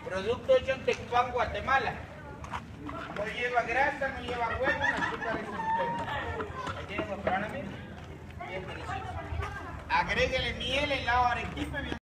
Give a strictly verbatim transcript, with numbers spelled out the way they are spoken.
Producto hecho en Tecpan, Guatemala. No lleva grasa, no lleva huevo, azúcar y centeno. Ahí tienen, perdóname. Bien delicioso. Agréguele miel, helado arequipe.